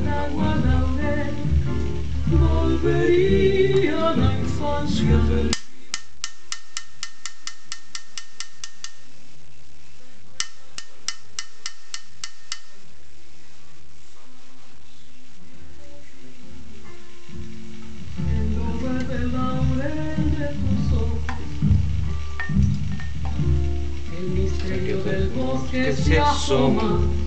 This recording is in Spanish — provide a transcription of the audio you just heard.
agua laurel, volvería a la infancia feliz. El verde laurel de tus ojos, el misterio del bosque se asoma.